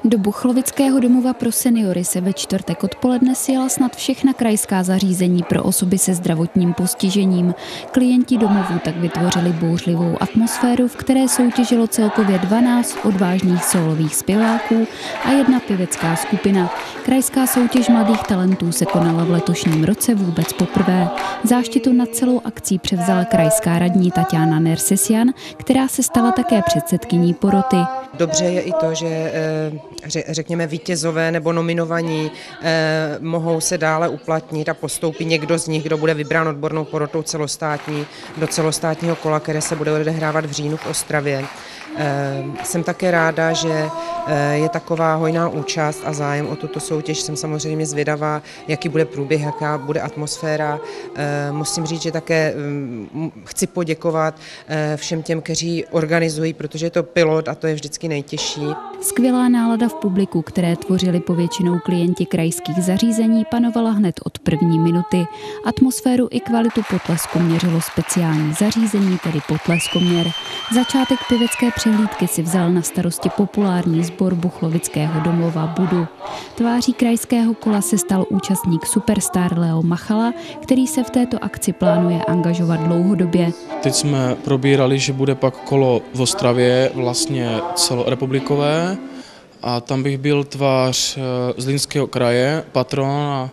Do Buchlovického domova pro seniory se ve čtvrtek odpoledne sjela snad všechna krajská zařízení pro osoby se zdravotním postižením. Klienti domovů tak vytvořili bouřlivou atmosféru, v které soutěžilo celkově 12 odvážných sólových zpěváků a jedna pěvecká skupina. Krajská soutěž mladých talentů se konala v letošním roce vůbec poprvé. Záštitu nad celou akcí převzala krajská radní Taťána Nersesjan, která se stala také předsedkyní poroty. Dobře je i to, že řekněme vítězové nebo nominovaní mohou se dále uplatnit a postoupí někdo z nich, kdo bude vybrán odbornou porotou celostátní do celostátního kola, které se bude odehrávat v říjnu v Ostravě. Jsem také ráda, že je taková hojná účast a zájem o tuto soutěž. Jsem samozřejmě zvědavá, jaký bude průběh, jaká bude atmosféra. Musím říct, že také chci poděkovat všem těm, kteří organizují, protože je to pilot a to je vždycky nejtěžší. Skvělá nálada v publiku, které tvořili povětšinou klienti krajských zařízení, panovala hned od první minuty. Atmosféru i kvalitu potlesku měřilo speciální zařízení, tedy potleskoměr. Začátek pěvecké přehlídky si vzal na starosti populární sbor Buchlovického domova Budu. Tváří krajského kola se stal účastník superstar Leo Machala, který se v této akci plánuje angažovat dlouhodobě. Teď jsme probírali, že bude pak kolo v Ostravě, vlastně celorepublikové, a tam bych byl tvář Zlínského kraje, patron, a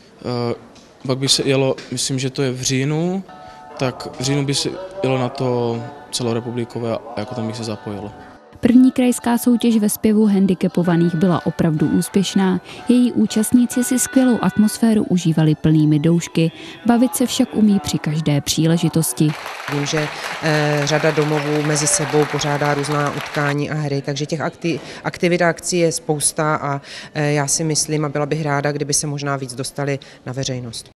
pak by se jelo, myslím, že to je v říjnu, tak v říjnu by se jelo na to celorepublikové a jako tam bych se zapojil. První krajská soutěž ve zpěvu handicapovaných byla opravdu úspěšná. Její účastníci si skvělou atmosféru užívali plnými doušky. Bavit se však umí při každé příležitosti. Vím, že řada domovů mezi sebou pořádá různá utkání a hry, takže těch aktivit a akcí je spousta a já si myslím a byla bych ráda, kdyby se možná víc dostali na veřejnost.